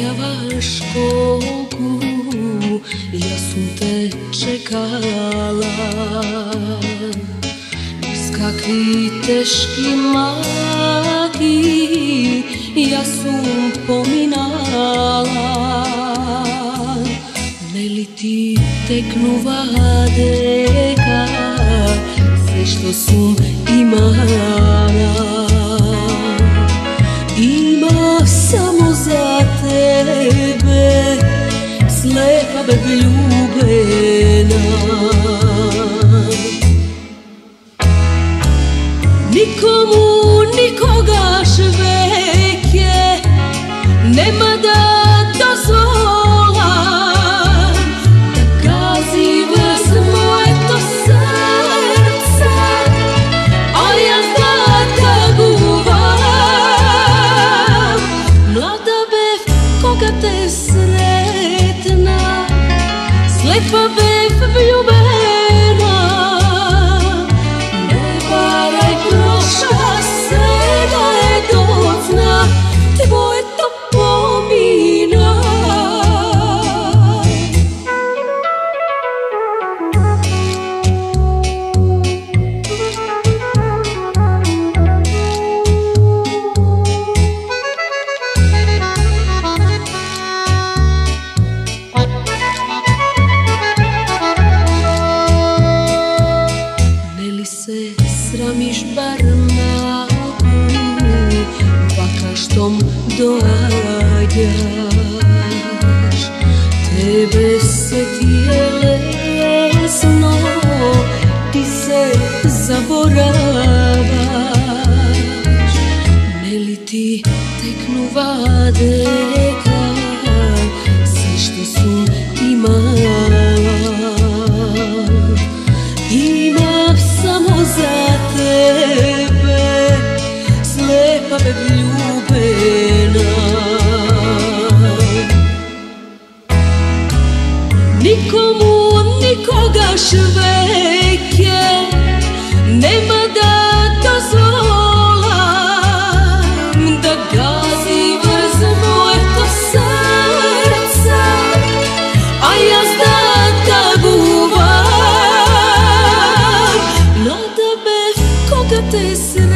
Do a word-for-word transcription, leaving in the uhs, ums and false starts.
završava školu, ja sam te čekala. Iz kakvi teški maki ja sam pominala. Ne li ti teknu vadeka sve što sam imala. Ima samo za tebe, slepa bezljubena. Nikomu nikoga šveke nema da dozvola da gazi vrst moje to srce, a ja zlata guvam. Mlada bev koga te sretna, slepa bev vljubena. Ne varaj prošla se da je docna, tvoje to pomina. Sramiš bar malku, baka štom dođaš. Tebe se tijelesno, ti se zaboravaš. Ne li ti teknu vadeka sve što sam imala. Ima samo za tebe, slepa bezljubena. Nikomu nikoga šveke nema da dozvolam da gazi vrz moje to srce, a ja zlata guvam. Mlada bev koga te sretna,